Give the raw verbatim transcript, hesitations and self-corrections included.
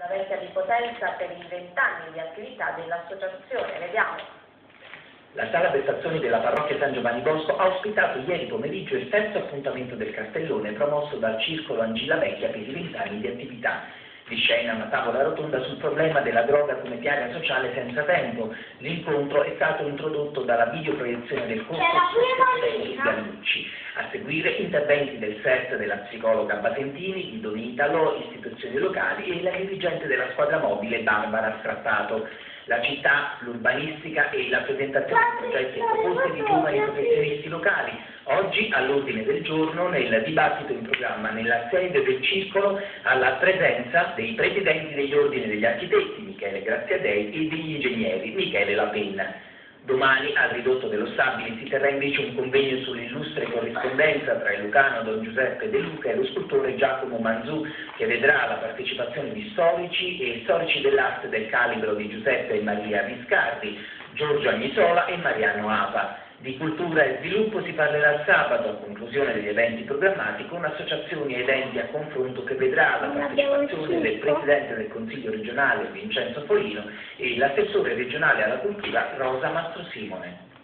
La vecchia di Potenza per i vent'anni di attività dell'associazione. Vediamo. La sala prestazioni della parrocchia San Giovanni Bosco ha ospitato ieri pomeriggio il terzo appuntamento del Castellone promosso dal Circolo Angilla Vecchia per i vent'anni di attività. Di scena una tavola rotonda sul problema della droga come piaga sociale senza tempo. L'incontro è stato introdotto dalla videoproiezione del corso di Gallucci. A seguire interventi del S E R T della psicologa Basentini, di Donita Lo, istituzioni locali e la dirigente della squadra mobile Barbara Strappato. La città, l'urbanistica e la presentazione di progetti e proposte di giovani professionisti locali. Oggi all'ordine del giorno, nel dibattito in programma nella sede del circolo, alla presenza dei presidenti degli ordini degli architetti, Michele Graziadei, e degli ingegneri, Michele Lapenna. Domani, al ridotto dello Stabili, si terrà invece un convegno sull'illustre corrispondenza tra il lucano Don Giuseppe De Luca e lo scultore Giacomo Manzù, che vedrà la partecipazione di storici e storici dell'arte del calibro di Giuseppe e Maria Viscardi, Giorgio Agnisola e Mariano Apa. Di cultura e sviluppo si parlerà sabato, a conclusione degli eventi programmati, con associazioni ed enti a confronto che vedrà la partecipazione del Presidente del Consiglio regionale Vincenzo Folino e l'assessore regionale alla cultura Rosa Mastrosimone.